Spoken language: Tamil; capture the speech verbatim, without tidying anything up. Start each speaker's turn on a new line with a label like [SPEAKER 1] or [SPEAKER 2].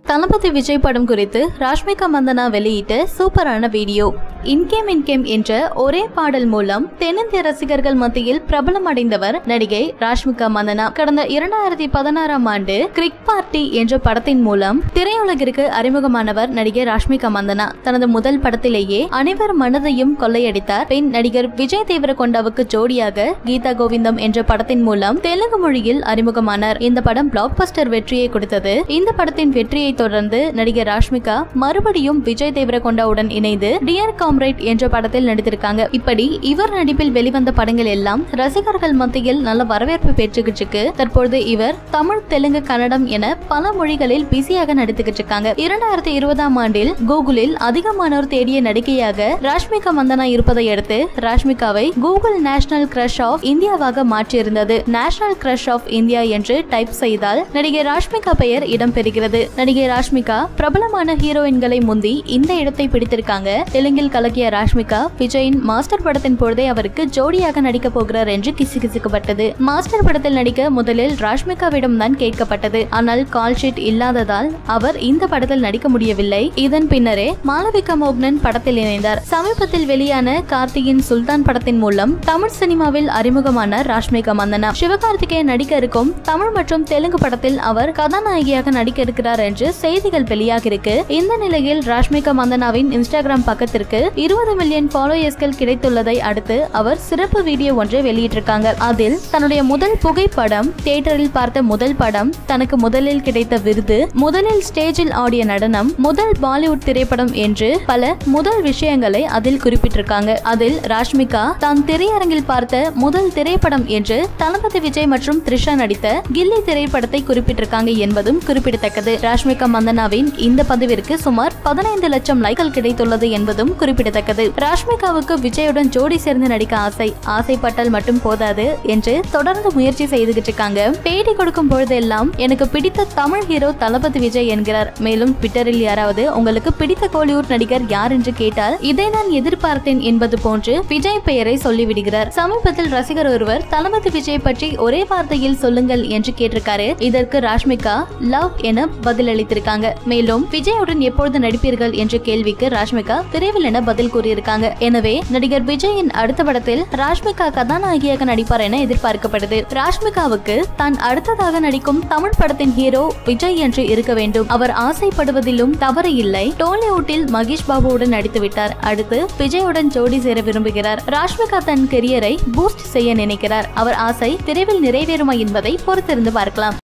[SPEAKER 1] தளபதி விஜய் படம் குறித்து ராஷ்மிகா மந்தனா வெளியிட்ட சூப்பரான வீடியோ. இன்கேம் இன்கேம் என்ற ஒரே பாடல் மூலம் தென்னிந்திய ரசிகர்கள் மத்தியில் பிரபலம் அடைந்தவர் நடிகை ராஷ்மிகா மந்தனா. கடந்த இரண்டாயிரத்தி பதினாறாம் ஆண்டு கிரிக் பார்ட்டி என்ற படத்தின் மூலம் திரையுலகிற்கு அறிமுகமானவர் நடிகை ராஷ்மிகா மந்தனா. தனது முதல் படத்திலேயே அனைவர் மனதையும் கொள்ளையடித்தார். பின் நடிகர் விஜய் தேவரகொண்டாவுக்கு ஜோடியாக கீதா கோவிந்தம் என்ற படத்தின் மூலம் தெலுங்கு மொழியில் அறிமுகமானார். இந்த படம் பிளாக் பஸ்டர் வெற்றியை கொடுத்தது. இந்த படத்தின் வெற்றியை தொடர்ந்து நடிகர் ராஷ்மிகா மறுபடியும் விஜய் தேவரகொண்டாவுடன் இணைந்து டியர் காம்ரேட் என்ற படத்தில் நடித்திருக்காங்க. இப்படி இவர் நடிப்பில் வெளிவந்த படங்கள் எல்லாம் ரசிகர்கள் மத்தியில் நல்ல வரவேற்பு பெற்றுக்கிட்டு இருக்கு. தற்போது இவர் தமிழ், தெலுங்கு, கன்னடம் என பல மொழிகளில் பிஸியாக நடித்துக்கிட்டு இருக்காங்க. இரண்டாயிரத்தி இருபதாம் ஆண்டில் கூகுளில் அதிகமானோர் தேடிய நடிகையாக ராஷ்மிகா மந்தனா இருப்பதை அடுத்து ராஷ்மிகாவை கூகுள் நேஷனல் கிரஷ் ஆஃப் இந்தியாவாக மாற்றியிருந்தது. நேஷனல் கிரஷ் ஆஃப் இந்தியா என்று டைப் செய்தால் நடிகை ராஷ்மிகா பெயர் இடம்பெறுகிறது. நடிகை ராஷ்மிகா பிரபலமான ஹீரோயின்களை முந்தி இந்த இடத்தை பிடித்திருக்காங்க. தெலுங்கில் கலக்கிய ராஷ்மிகா விஜயின் மாஸ்டர் படத்தின் பொழுதே அவருக்கு ஜோடியாக நடிக்க போகிறார் என்று கிசுகிசுக்கப்பட்டது. மாஸ்டர் படத்தில் நடிக்க முதலில் ராஷ்மிகாவிடம் தான் கேட்கப்பட்டது. ஆனால் கால் ஷீட் இல்லாததால் அவர் இந்த படத்தில் நடிக்க முடியவில்லை. இதன் பின்னரே மாளவிகா மோகனன் படத்தில் இணைந்தார். சமீபத்தில் வெளியான கார்த்தியின் சுல்தான் படத்தின் மூலம் தமிழ் சினிமாவில் அறிமுகமான ராஷ்மிகா மந்தனா சிவகார்த்திகேயன் நடிக்க இருக்கும் தமிழ் மற்றும் தெலுங்கு படத்தில் அவர் கதாநாயகியாக நடிக்க இருக்கிறார் என்று செய்திகள் வெளியாகிருக்கு. இந்த நிலையில் ராஷ்மிகா மந்தனாவின் இன்ஸ்டாகிராம் பக்கத்திற்கு இருபது மில்லியன் ஃபாலோயர்ஸ்கள் கிடைத்துள்ளதை அடுத்து அவர் சிறப்பு வீடியோ ஒன்றை வெளியிட்டிருக்காங்க. அதில் தன்னுடைய முதல் புகைப்படம், தியேட்டரில் பார்த்த முதல் படம், தனக்கு முதலில் கிடைத்த விருது, முதலில் ஸ்டேஜில் ஆடிய நடனம், முதல் பாலிவுட் திரைப்படம் என்று பல முதல் விஷயங்களை அதில் குறிப்பிட்டிருக்காங்க. அதில் ராஷ்மிகா தான் திரையரங்கில் பார்த்த முதல் திரைப்படம் என்று தளபதி விஜய் மற்றும் த்ரிஷா நடித்த கில்லி திரைப்படத்தை குறிப்பிட்டிருக்காங்க என்பதும் குறிப்பிடத்தக்கது. ராஷ்மிகா மந்தனாவின் இந்த பதிவிற்கு சுமார் பதினைந்து லட்சம் லைக்கள் கிடைத்துள்ளது என்பதும் குறிப்பிடத்தக்கது. ராஷ்மிகாவுக்கு விஜயுடன் ஜோடி சேர்ந்து நடிக்க ஆசை. ஆசைப்பட்டால் மட்டும் போதாது என்று தொடர்ந்து முயற்சி செய்துகிட்டு இருக்காங்க. பேட்டி கொடுக்கும் பொழுதெல்லாம் எனக்கு பிடித்த தமிழ் ஹீரோ தளபதி விஜய் என்கிறார். மேலும் ட்விட்டரில் யாராவது உங்களுக்கு பிடித்த கோலிவுட் நடிகர் யார் என்று கேட்டால் இதை நான் எதிர்பார்த்தேன் என்பது போன்று விஜய் பெயரை சொல்லிவிடுகிறார். சமீபத்தில் ரசிகர் ஒருவர் தளபதி விஜய் பற்றி ஒரே வார்த்தையில் சொல்லுங்கள் என்று கேட்டிருக்காரு. இதற்கு ராஷ்மிகா லவ் என பதிலளித்திருக்காங்க. மேலும் விஜயுடன் எப்பொழுது நடிப்பீர்கள் என்ற கேள்விக்கு ராஷ்மிகா விரைவில் என பதில் கூறியிருக்காங்க. எனவே நடிகர் விஜயின் அடுத்த படத்தில் ராஷ்மிகா கதாநாயகியாக நடிப்பார் என எதிர்பார்க்கப்படுது. ராஷ்மிகாவுக்கு தான் அடுத்ததாக நடிக்கும் தமிழ் படத்தின் ஹீரோ விஜய் என்று இருக்க வேண்டும். அவர் ஆசைப்படுவதிலும் தவறு இல்லை. டோலிவுட்டில் மகேஷ் பாபுவுடன் நடித்துவிட்டார். அடுத்து விஜயுடன் ஜோடி சேர விரும்புகிறார். ராஷ்மிகா தன் கெரியரை பூஸ்ட் செய்ய நினைக்கிறார். அவர் ஆசை விரைவில் நிறைவேறுமா என்பதை பொறுத்திருந்து பார்க்கலாம்.